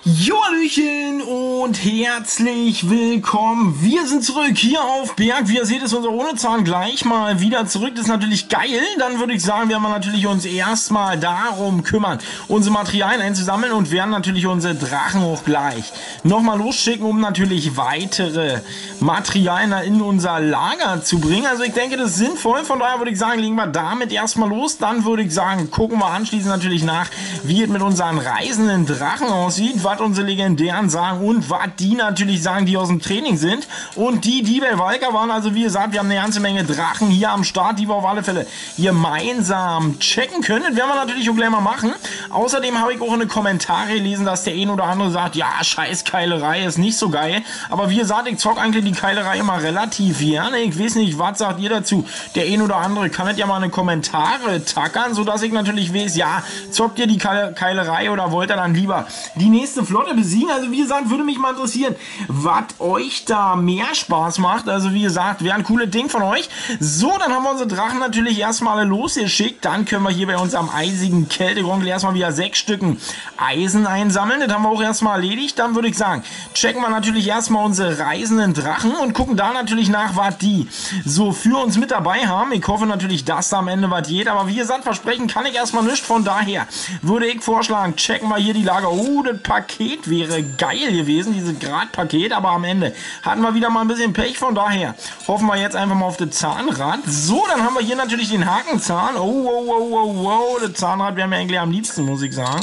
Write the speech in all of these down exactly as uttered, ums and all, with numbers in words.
Jo, Hallöchen und herzlich willkommen. Wir sind zurück hier auf Berg. Wie ihr seht, ist unser Ohnezahn gleich mal wieder zurück. Das ist natürlich geil. Dann würde ich sagen, werden wir natürlich uns erstmal darum kümmern, unsere Materialien einzusammeln und werden natürlich unsere Drachen auch gleich nochmal losschicken, um natürlich weitere Materialien in unser Lager zu bringen. Also ich denke, das ist sinnvoll. Von daher würde ich sagen, legen wir damit erstmal los. Dann würde ich sagen, gucken wir anschließend natürlich nach, wie es mit unseren reisenden Drachen aussieht, was unsere Legendären sagen und was die natürlich sagen, die aus dem Training sind. Und die, die bei Valka waren, also wie gesagt, wir haben eine ganze Menge Drachen hier am Start, die wir auf alle Fälle gemeinsam checken können. Das werden wir natürlich auch gleich mal machen. Außerdem habe ich auch in den Kommentaren gelesen, dass der ein oder andere sagt, ja, scheiß Keilerei ist nicht so geil. Aber wie gesagt, ich zock eigentlich die Keilerei immer relativ gerne. Ich weiß nicht, was sagt ihr dazu? Der ein oder andere kann das ja mal in die Kommentare tackern, sodass ich natürlich weiß, ja, zockt ihr die Keilerei oder wollt ihr dann lieber die nächste Flotte besiegen? Also wie gesagt, würde mich mal interessieren, was euch da mehr Spaß macht. Also wie gesagt, wäre ein cooles Ding von euch. So, dann haben wir unsere Drachen natürlich erstmal losgeschickt. Dann können wir hier bei uns am eisigen Kältegrund erstmal wieder sechs Stücken Eisen einsammeln. Das haben wir auch erstmal erledigt. Dann würde ich sagen, checken wir natürlich erstmal unsere reisenden Drachen und gucken da natürlich nach, was die so für uns mit dabei haben. Ich hoffe natürlich, dass da am Ende was geht. Aber wie gesagt, versprechen kann ich erstmal nicht. Von daher würde ich vorschlagen, checken wir hier die Lager. Oh, das Paket wäre geil gewesen, dieses Gradpaket, aber am Ende hatten wir wieder mal ein bisschen Pech, von daher hoffen wir jetzt einfach mal auf das Zahnrad. So, dann haben wir hier natürlich den Hakenzahn. Oh, oh, oh, oh, oh, das Zahnrad wäre mir eigentlich am liebsten, muss ich sagen.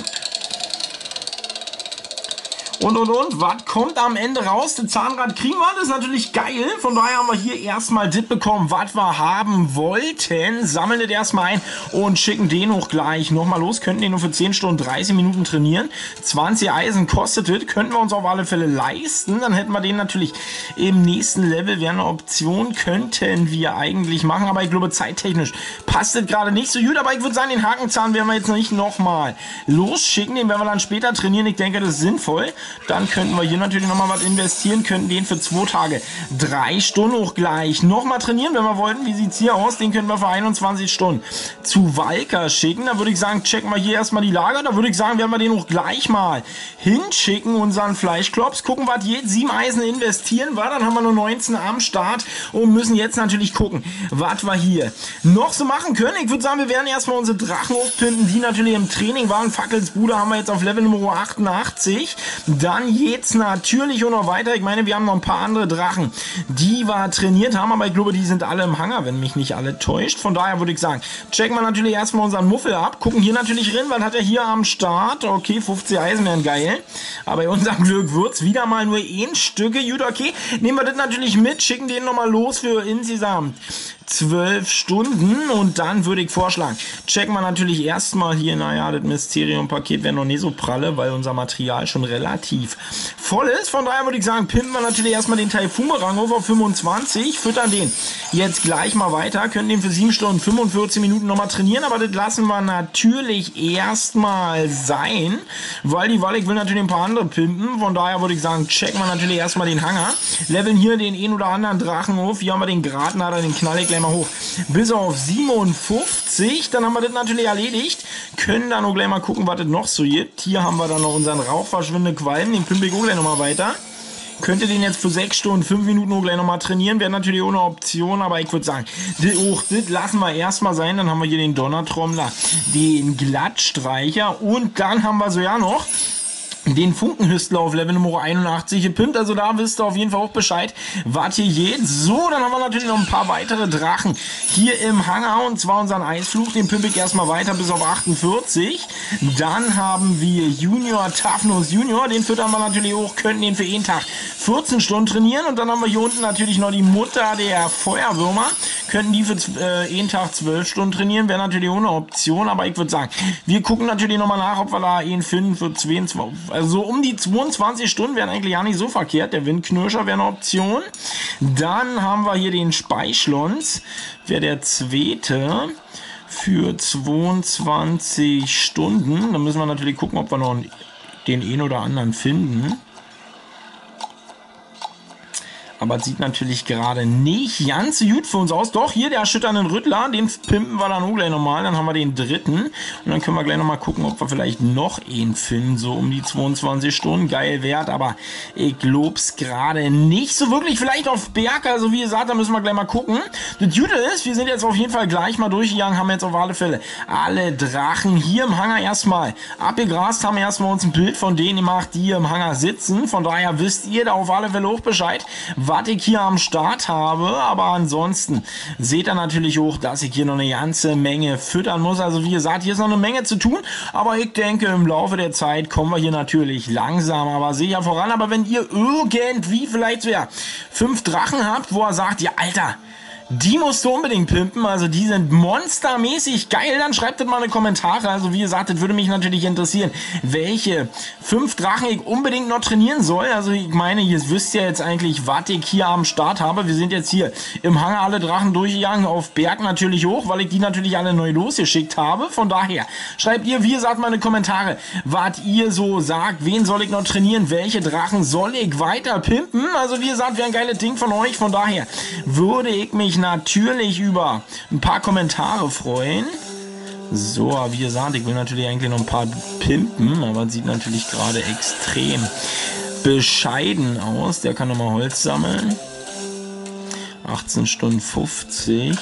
Und, und, und, was kommt am Ende raus? Das Zahnrad kriegen wir, das ist natürlich geil. Von daher haben wir hier erstmal das bekommen, was wir haben wollten. Sammeln das erstmal ein und schicken den auch gleich nochmal los. Könnten den nur für zehn Stunden, dreißig Minuten trainieren. zwanzig Eisen kostet das. Könnten wir uns auf alle Fälle leisten. Dann hätten wir den natürlich im nächsten Level. Wäre eine Option, könnten wir eigentlich machen. Aber ich glaube, zeittechnisch passt das gerade nicht so gut. Aber ich würde sagen, den Hakenzahn werden wir jetzt nicht nochmal losschicken. Den werden wir dann später trainieren. Ich denke, das ist sinnvoll. Dann könnten wir hier natürlich nochmal was investieren, könnten den für zwei Tage, drei Stunden auch gleich nochmal trainieren, wenn wir wollten. Wie sieht es hier aus? Den könnten wir für einundzwanzig Stunden zu Valka schicken. Da würde ich sagen, checken wir hier erstmal die Lager. Da würde ich sagen, werden wir den auch gleich mal hinschicken, unseren Fleischklops. Gucken, was jetzt sieben Eisen investieren war. Dann haben wir nur neunzehn am Start und müssen jetzt natürlich gucken, was wir hier noch so machen können. Ich würde sagen, wir werden erstmal unsere Drachen aufpimpen, die natürlich im Training waren. Fackelsbruder haben wir jetzt auf Level Nummer achtundachtzig. Dann geht's natürlich auch noch weiter. Ich meine, wir haben noch ein paar andere Drachen, die wir trainiert haben, aber ich glaube, die sind alle im Hangar, wenn mich nicht alle täuscht. Von daher würde ich sagen, checken wir natürlich erstmal unseren Muffel ab, gucken hier natürlich rein, was hat er hier am Start? Okay, fünfzig Eisen wären geil, aber bei unserem Glück wird's wieder mal nur ein Stücke. Gut, okay, nehmen wir das natürlich mit, schicken den nochmal los für insgesamt zwölf Stunden und dann würde ich vorschlagen, checken wir natürlich erstmal hier, naja, das Mysterium-Paket wäre noch nicht so pralle, weil unser Material schon relativ voll ist. Von daher würde ich sagen, pimpen wir natürlich erstmal den Taifumerang auf fünfundzwanzig, füttern den jetzt gleich mal weiter, können den für sieben Stunden, fünfundvierzig Minuten nochmal trainieren, aber das lassen wir natürlich erstmal sein, weil die Wallig will natürlich ein paar andere pimpen. Von daher würde ich sagen, checken wir natürlich erstmal den Hangar, leveln hier den einen oder anderen Drachen auf. Hier haben wir den Gratnader, den knall ich gleich mal hoch bis auf siebenundfünfzig. Dann haben wir das natürlich erledigt. Können dann auch gleich mal gucken, was es noch so gibt. Hier haben wir dann noch unseren rauchverschwindende Qualm. Den pimpe ich auch gleich nochmal weiter. Könnte den jetzt für sechs Stunden, fünf Minuten auch gleich nochmal trainieren. Wäre natürlich ohne Option, aber ich würde sagen, das, auch, das lassen wir erstmal sein. Dann haben wir hier den Donnertrommler, den Glattstreicher und dann haben wir so ja noch den Funkenhüstler auf Level Nummer einundachtzig gepimpt, also da wisst ihr auf jeden Fall auch Bescheid, was hier geht. So, dann haben wir natürlich noch ein paar weitere Drachen hier im Hangar, und zwar unseren Eisfluch, den pimpe ich erstmal weiter bis auf achtundvierzig. Dann haben wir Junior Toughness Junior, den füttern wir natürlich auch, könnten den für jeden Tag vierzehn Stunden trainieren. Und dann haben wir hier unten natürlich noch die Mutter der Feuerwürmer, könnten die für äh, jeden Tag zwölf Stunden trainieren, wäre natürlich ohne Option, aber ich würde sagen, wir gucken natürlich nochmal nach, ob wir da einen finden für zweiundzwanzig. Also um die zweiundzwanzig Stunden wären eigentlich ja nicht so verkehrt. Der Windknirscher wäre eine Option. Dann haben wir hier den Speichlons. Wäre der zweite für zweiundzwanzig Stunden. Da müssen wir natürlich gucken, ob wir noch den einen oder anderen finden. Aber sieht natürlich gerade nicht ganz so gut für uns aus. Doch, hier der erschütternden Rüttler, den pimpen wir dann auch gleich nochmal. Dann haben wir den dritten. Und dann können wir gleich nochmal gucken, ob wir vielleicht noch einen finden, so um die zweiundzwanzig Stunden. Geil wert, aber ich glaub's gerade nicht so wirklich. Vielleicht auf Berg, also wie gesagt, da müssen wir gleich mal gucken. Das Gute ist, wir sind jetzt auf jeden Fall gleich mal durchgegangen, haben jetzt auf alle Fälle alle Drachen hier im Hangar erstmal abgegrast, haben erstmal uns ein Bild von denen gemacht, die hier im Hangar sitzen. Von daher wisst ihr da auf alle Fälle auch Bescheid, was ich hier am Start habe. Aber ansonsten seht ihr natürlich auch, dass ich hier noch eine ganze Menge füttern muss. Also wie gesagt, hier ist noch eine Menge zu tun. Aber ich denke, im Laufe der Zeit kommen wir hier natürlich langsam, aber sicher voran. Aber wenn ihr irgendwie vielleicht so ja fünf Drachen habt, wo er sagt, ja Alter, die musst du unbedingt pimpen, also die sind monstermäßig geil, dann schreibt das mal in die Kommentare. Also wie gesagt, das würde mich natürlich interessieren, welche fünf Drachen ich unbedingt noch trainieren soll. Also ich meine, ihr wisst ja jetzt eigentlich, was ich hier am Start habe. Wir sind jetzt hier im Hangar alle Drachen durchgegangen, auf Berg natürlich hoch, weil ich die natürlich alle neu losgeschickt habe. Von daher, schreibt ihr, wie gesagt, mal in die Kommentare, was ihr so sagt, wen soll ich noch trainieren, welche Drachen soll ich weiter pimpen. Also wie gesagt, wäre ein geiles Ding von euch, von daher würde ich mich natürlich über ein paar Kommentare freuen. So, wie gesagt, ich will natürlich eigentlich noch ein paar pimpen, aber es sieht natürlich gerade extrem bescheiden aus. Der kann nochmal Holz sammeln. achtzehn Stunden fünfzig.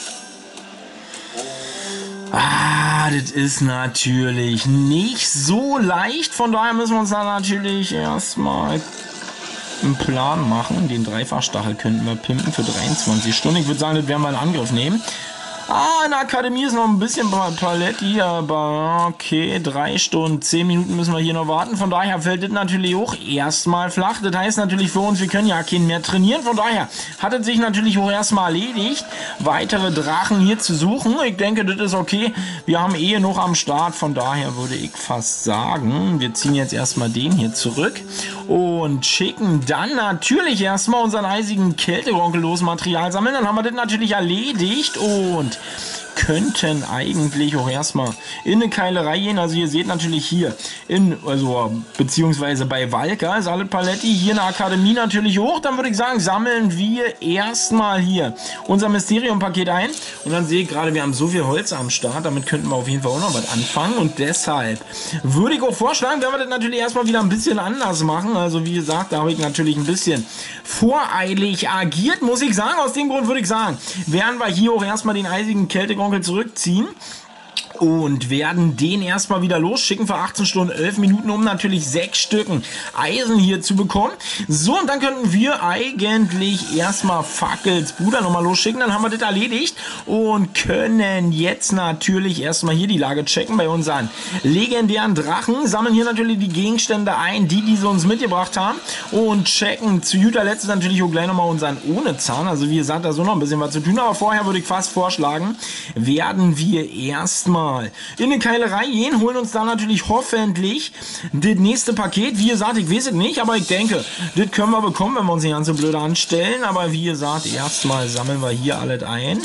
Ah, das ist natürlich nicht so leicht. Von daher müssen wir uns da natürlich erstmal einen Plan machen. Den Dreifachstachel könnten wir pimpen für dreiundzwanzig Stunden. Ich würde sagen, das werden wir in Angriff nehmen. Ah, in der Akademie ist noch ein bisschen Paletti, aber okay, drei Stunden, zehn Minuten müssen wir hier noch warten. Von daher fällt das natürlich auch erstmal flach. Das heißt natürlich für uns, wir können ja keinen mehr trainieren. Von daher hat es sich natürlich auch erstmal erledigt, weitere Drachen hier zu suchen. Ich denke, das ist okay. Wir haben eh noch am Start. Von daher würde ich fast sagen, wir ziehen jetzt erstmal den hier zurück und schicken dann natürlich erstmal unseren eisigen Kälteronkel los Material sammeln. Dann haben wir das natürlich erledigt und könnten eigentlich auch erstmal in eine Keilerei gehen. Also ihr seht natürlich hier in, also beziehungsweise bei Valka ist alle Paletti, hier in der Akademie natürlich hoch. Dann würde ich sagen, sammeln wir erstmal hier unser Mysterium-Paket ein. Und dann sehe ich gerade, wir haben so viel Holz am Start, damit könnten wir auf jeden Fall auch noch was anfangen. Und deshalb würde ich auch vorschlagen, werden wir das natürlich erstmal wieder ein bisschen anders machen. Also wie gesagt, da habe ich natürlich ein bisschen voreilig agiert, muss ich sagen. Aus dem Grund würde ich sagen, werden wir hier auch erstmal den eisigen Kälteonkel zurückziehen und werden den erstmal wieder losschicken für achtzehn Stunden, elf Minuten, um natürlich sechs Stücken Eisen hier zu bekommen. So, und dann könnten wir eigentlich erstmal Fackels Bruder nochmal losschicken. Dann haben wir das erledigt und können jetzt natürlich erstmal hier die Lage checken bei unseren legendären Drachen. Sammeln hier natürlich die Gegenstände ein, die diese uns mitgebracht haben und checken zu guter Letzt natürlich auch gleich nochmal unseren ohne Zahn. Also wie gesagt, da ist so noch ein bisschen was zu tun, aber vorher würde ich fast vorschlagen, werden wir erstmal in eine Keilerei gehen, holen uns dann natürlich hoffentlich das nächste Paket. Wie gesagt, ich weiß es nicht, aber ich denke, das können wir bekommen, wenn wir uns nicht ganz so blöd anstellen. Aber wie gesagt, erstmal sammeln wir hier alles ein.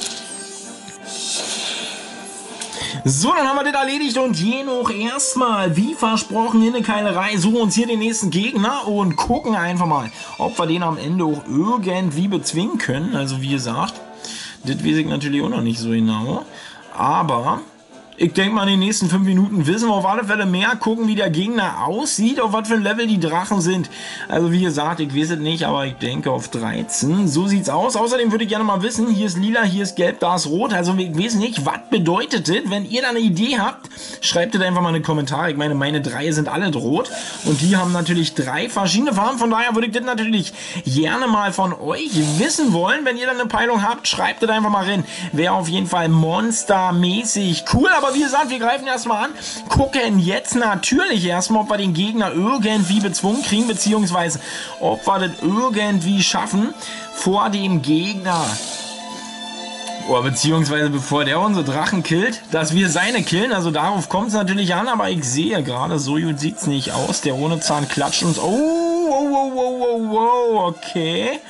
So, dann haben wir das erledigt und je noch erstmal, wie versprochen, in eine Keilerei, suchen uns hier den nächsten Gegner und gucken einfach mal, ob wir den am Ende auch irgendwie bezwingen können. Also wie gesagt, das weiß ich natürlich auch noch nicht so genau. Aber ich denke mal, in den nächsten fünf Minuten wissen wir auf alle Fälle mehr, gucken, wie der Gegner aussieht, auf was für ein Level die Drachen sind. Also wie gesagt, ich weiß es nicht, aber ich denke auf dreizehn. So sieht's aus. Außerdem würde ich gerne mal wissen, hier ist lila, hier ist gelb, da ist rot. Also ich weiß nicht, was bedeutet das? Wenn ihr da eine Idee habt, schreibt es einfach mal in die Kommentare. Ich meine, meine drei sind alle rot und die haben natürlich drei verschiedene Farben. Von daher würde ich das natürlich gerne mal von euch wissen wollen. Wenn ihr da eine Peilung habt, schreibt es einfach mal rein. Wäre auf jeden Fall monstermäßig cool, aber wie gesagt, wir greifen erstmal an, gucken jetzt natürlich erstmal, ob wir den Gegner irgendwie bezwungen kriegen, beziehungsweise ob wir das irgendwie schaffen, vor dem Gegner, oder beziehungsweise bevor der unsere Drachen killt, dass wir seine killen. Also darauf kommt es natürlich an, aber ich sehe gerade, so gut sieht es nicht aus. Der ohne Zahn klatscht uns. Oh, oh, oh, oh, oh, oh, okay.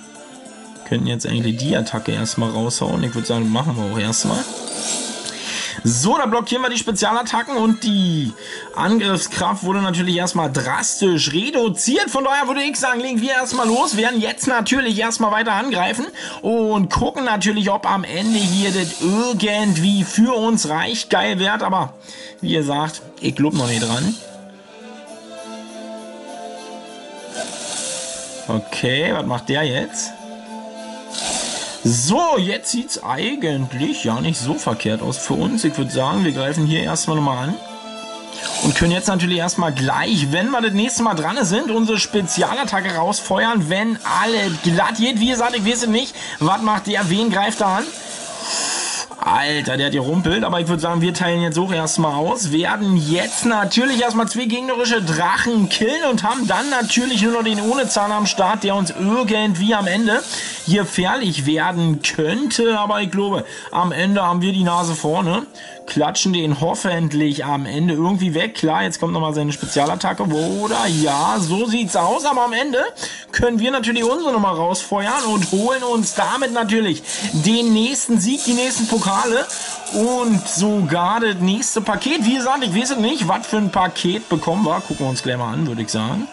Könnten jetzt eigentlich die Attacke erstmal raushauen. Ich würde sagen, machen wir auch erstmal. So, da blockieren wir die Spezialattacken und die Angriffskraft wurde natürlich erstmal drastisch reduziert. Von daher würde ich sagen, legen wir erstmal los, werden jetzt natürlich erstmal weiter angreifen und gucken natürlich, ob am Ende hier das irgendwie für uns reicht. Geil wird, aber wie gesagt, ich glaube noch nicht dran. Okay, was macht der jetzt? So, jetzt sieht es eigentlich ja nicht so verkehrt aus für uns. Ich würde sagen, wir greifen hier erstmal nochmal an. Und können jetzt natürlich erstmal gleich, wenn wir das nächste Mal dran sind, unsere Spezialattacke rausfeuern, wenn alle glatt geht. Wie gesagt, ich weiß es nicht. Was macht der? Wen greift er an? Alter, der hat hier rumpelt, aber ich würde sagen, wir teilen jetzt auch erstmal aus, werden jetzt natürlich erstmal zwei gegnerische Drachen killen und haben dann natürlich nur noch den ohne Zahn am Start, der uns irgendwie am Ende hier gefährlich werden könnte, aber ich glaube, am Ende haben wir die Nase vorne, klatschen den hoffentlich am Ende irgendwie weg. Klar, jetzt kommt nochmal seine Spezialattacke, oder? Ja, so sieht's aus, aber am Ende können wir natürlich unsere Nummer rausfeuern und holen uns damit natürlich den nächsten Sieg, die nächsten Pokale und sogar das nächste Paket. Wie gesagt, ich weiß nicht, was für ein Paket bekommen wir. Gucken wir uns gleich mal an, würde ich sagen.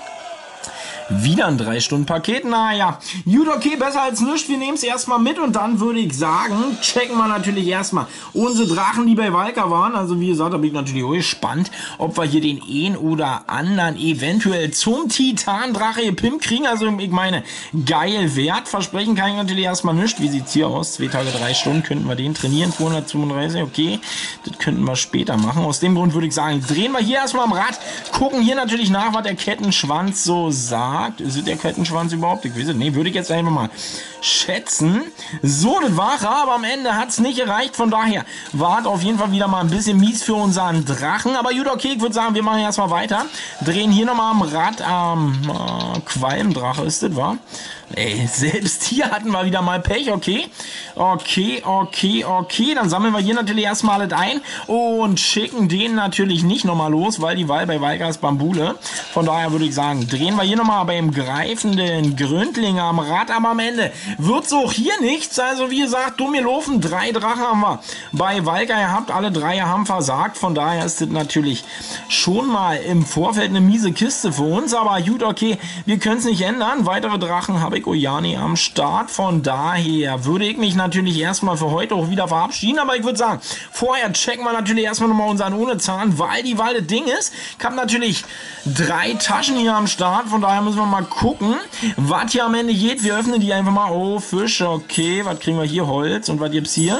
Wieder ein drei Stunden Paket, naja, gut, okay, besser als nichts, wir nehmen es erstmal mit und dann würde ich sagen, checken wir natürlich erstmal unsere Drachen, die bei Valka waren, also wie gesagt, da bin ich natürlich auch gespannt, ob wir hier den einen oder anderen eventuell zum Titan-Drache gepimpt kriegen, also ich meine, geil Wert, versprechen kann ich natürlich erstmal nicht, wie sieht es hier aus, zwei Tage, drei Stunden, könnten wir den trainieren, zweihundertzweiunddreißig, okay, das könnten wir später machen, aus dem Grund würde ich sagen, drehen wir hier erstmal am Rad, gucken hier natürlich nach, was der Kettenschwanz so sagt. Ist es der Kettenschwanz überhaupt? Ich weiß es nicht. Würde ich jetzt einfach mal schätzen. So, das war er, aber am Ende hat es nicht gereicht. Von daher war es auf jeden Fall wieder mal ein bisschen mies für unseren Drachen. Aber gut, okay, ich würde sagen, wir machen erstmal weiter. Drehen hier nochmal am Rad am äh, Qualmdrache ist das, wa? Ey, selbst hier hatten wir wieder mal Pech, okay. Okay, okay, okay. Dann sammeln wir hier natürlich erstmal alles ein und schicken den natürlich nicht nochmal los, weil die Wahl bei Valka ist Bambule. Von daher würde ich sagen, drehen wir hier nochmal beim greifenden Gründling am Rad. Aber am Ende wird es auch hier nichts. Also wie gesagt, dumm gelaufen. Drei Drachen haben wir bei Valka gehabt. Alle drei haben versagt. Von daher ist das natürlich schon mal im Vorfeld eine miese Kiste für uns. Aber gut, okay, wir können es nicht ändern. Weitere Drachen habe ich Ojani am Start. Von daher würde ich mich natürlich erstmal für heute auch wieder verabschieden. Aber ich würde sagen, vorher checken wir natürlich erstmal nochmal unseren ohne Zahn, weil die Wahl das Ding ist. Ich habe natürlich drei Taschen hier am Start. Von daher müssen wir mal gucken, was hier am Ende geht. Wir öffnen die einfach mal. Oh, Fisch, okay. Was kriegen wir hier? Holz. Und was gibt's hier?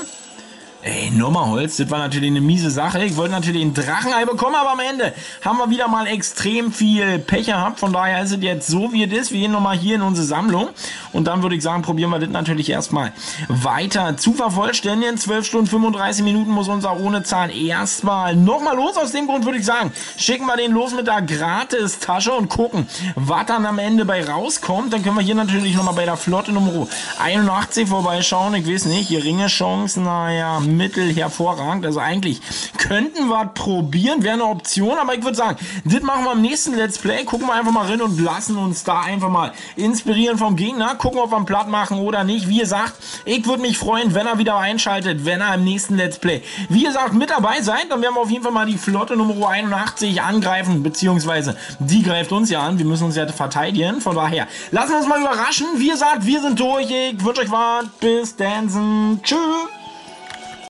Ey, nochmal Holz, das war natürlich eine miese Sache. Ich wollte natürlich ein Drachenei bekommen, aber am Ende haben wir wieder mal extrem viel Pech gehabt. Von daher ist es jetzt so, wie es ist. Wir gehen nochmal hier in unsere Sammlung. Und dann würde ich sagen, probieren wir das natürlich erstmal weiter zu vervollständigen. zwölf Stunden, fünfunddreißig Minuten muss unser ohne Zahn erstmal nochmal los. Aus dem Grund würde ich sagen, schicken wir den los mit der Gratis-Tasche und gucken, was dann am Ende bei rauskommt. Dann können wir hier natürlich nochmal bei der Flotte Nummer einundachtzig vorbeischauen. Ich weiß nicht, geringe Chancen, naja, mittel hervorragend. Also eigentlich könnten wir probieren, wäre eine Option, aber ich würde sagen, das machen wir im nächsten Let's Play. Gucken wir einfach mal rein und lassen uns da einfach mal inspirieren vom Gegner. Gucken, ob wir ihn platt machen oder nicht. Wie gesagt, ich würde mich freuen, wenn er wieder einschaltet, wenn er im nächsten Let's Play, wie gesagt, mit dabei seid. Dann werden wir auf jeden Fall mal die Flotte Nummer einundachtzig angreifen, beziehungsweise die greift uns ja an. Wir müssen uns ja verteidigen. Von daher, lassen wir uns mal überraschen. Wie gesagt, wir sind durch. Ich wünsche euch was. Bis dann. Tschüss.